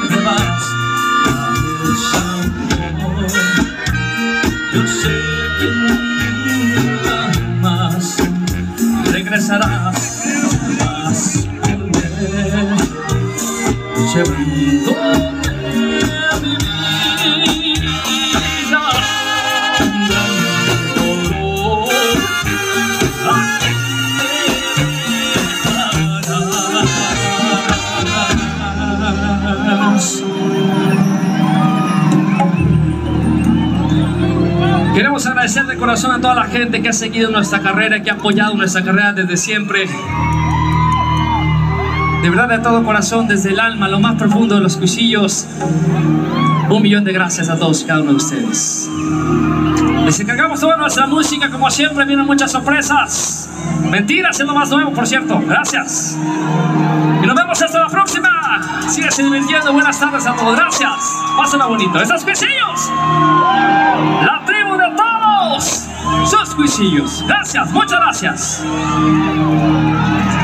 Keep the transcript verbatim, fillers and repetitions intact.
te vas, amor. Yo sé que nunca más regresarás, jamás volver, llevándome a mi vida un gran dolor. Aquí me dejarás. Queremos agradecer de corazón a toda la gente que ha seguido nuestra carrera, que ha apoyado nuestra carrera desde siempre. De verdad, de todo corazón, desde el alma, lo más profundo de los cuchillos, un millón de gracias a todos y cada uno de ustedes. Les encargamos toda nuestra música, como siempre, vienen muchas sorpresas. Mentiras es lo más nuevo, por cierto. Gracias. Y nos vemos hasta la próxima. Síguese divirtiendo. Buenas tardes a todos. Gracias. Pásenla bonito. ¡Estos cuchillos! La tribu de todos sus cuchillos. Gracias. Muchas gracias.